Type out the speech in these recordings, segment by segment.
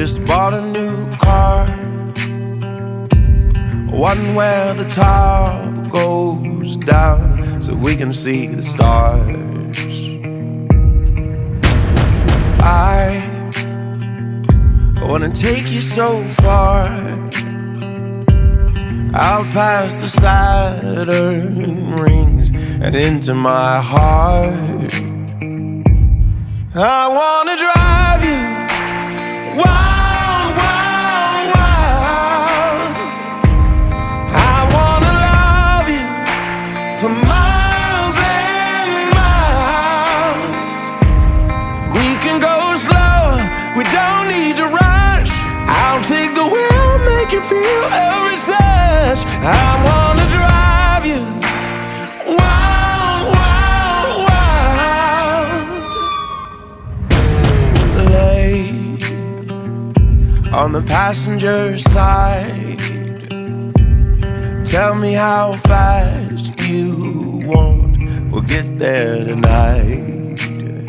just bought a new car, one where the top goes down so we can see the stars. I wanna take you so far, out past the Saturn rings and into my heart. I wanna drive you wild, wild, wild. I wanna love you for miles and miles. We can go slow, we don't need to rush. I'll take the wheel, make you feel every touch. I wanna drive you wild, wild, wild. Lay on the passenger side, tell me how fast you want, we'll get there tonight.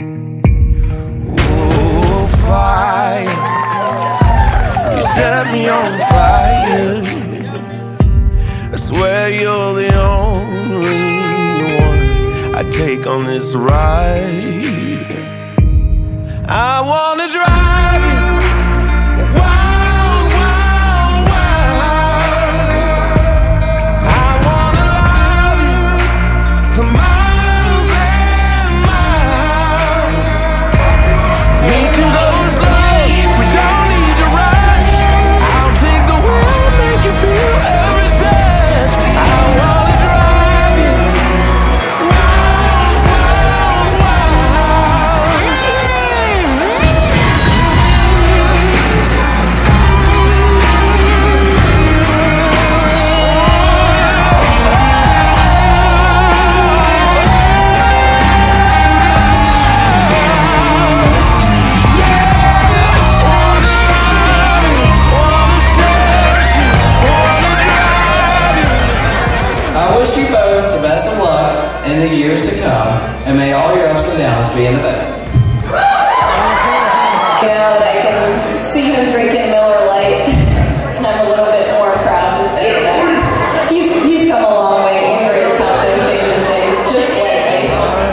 Oh, fire, you set me on fire. I swear you're the only one I take on this ride. I wanna drive you wild, wild, wild. I wanna love you for miles and miles. We can go slow, we don't need to rush. I'll take the wheel, make you feel every touch. I wanna drive you wild, wild, wild. I wish you both the best of luck in the years to come, and may all your ups and downs be in the bag. You know, that I can see him drinking Miller Lite, and I'm a little bit more proud to say that. He's come a long way. Andrea's helped him change his ways just lately.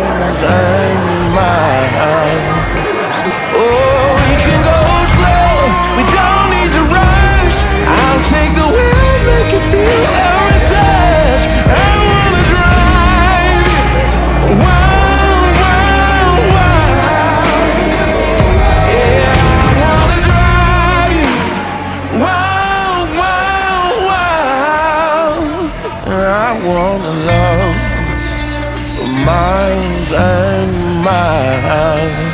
Oh, we can go slow, we don't need to rush. I'll take the wheel, make you feel every touch. I wanna drive you wild, wild, wild. Yeah, I wanna drive you wild, wild, wild. And I wanna love for miles and miles.